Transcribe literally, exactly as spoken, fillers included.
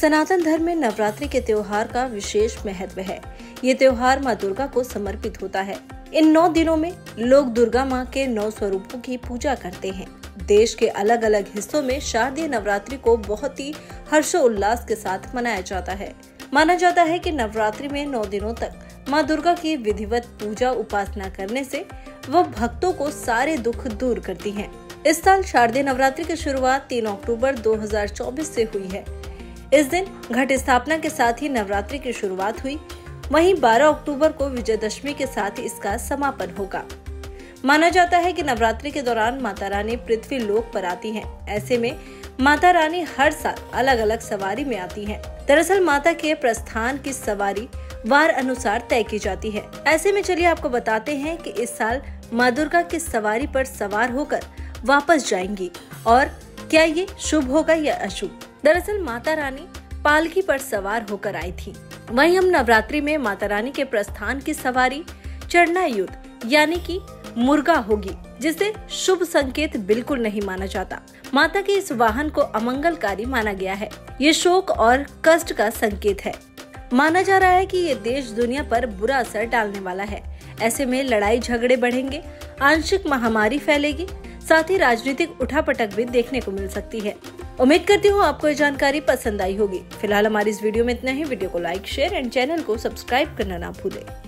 सनातन धर्म में नवरात्रि के त्योहार का विशेष महत्व है। ये त्योहार माँ दुर्गा को समर्पित होता है। इन नौ दिनों में लोग दुर्गा माँ के नौ स्वरूपों की पूजा करते हैं। देश के अलग अलग हिस्सों में शारदीय नवरात्रि को बहुत ही हर्षोल्लास के साथ मनाया जाता है। माना जाता है कि नवरात्रि में नौ दिनों तक माँ दुर्गा की विधिवत पूजा उपासना करने से वह भक्तों को सारे दुख दूर करती हैं। इस साल शारदीय नवरात्रि की शुरुआत तीन अक्टूबर दो हज़ार चौबीस से हुई है। इस दिन घट स्थापना के साथ ही नवरात्रि की शुरुआत हुई। वहीं बारह अक्टूबर को विजयदशमी के साथ इसका समापन होगा। माना जाता है कि नवरात्रि के दौरान माता रानी पृथ्वी लोक पर आती हैं। ऐसे में माता रानी हर साल अलग अलग सवारी में आती हैं। दरअसल माता के प्रस्थान की सवारी वार अनुसार तय की जाती है। ऐसे में चलिए आपको बताते हैं कि इस साल माँ दुर्गा किस सवारी पर सवार होकर वापस जाएंगी और क्या ये शुभ होगा या अशुभ। दरअसल माता रानी पालकी पर सवार होकर आई थी। वहीं हम नवरात्रि में माता रानी के प्रस्थान की सवारी चढ़ना युद्ध यानी कि मुर्गा होगी, जिसे शुभ संकेत बिल्कुल नहीं माना जाता। माता के इस वाहन को अमंगलकारी माना गया है। ये शोक और कष्ट का संकेत है। माना जा रहा है कि ये देश दुनिया पर बुरा असर डालने वाला है। ऐसे में लड़ाई झगड़े बढ़ेंगे, आंशिक महामारी फैलेगी, साथ ही राजनीतिक उठापटक भी देखने को मिल सकती है। उम्मीद करती हूँ आपको ये जानकारी पसंद आई होगी। फिलहाल हमारी इस वीडियो में इतना ही। वीडियो को लाइक, शेयर एंड चैनल को सब्सक्राइब करना ना भूलें।